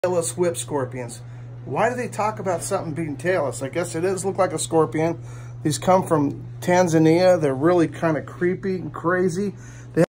Tailless whip scorpions. Why do they talk about something being tailless? I guess it does look like a scorpion. These come from Tanzania. They're really kind of creepy and crazy.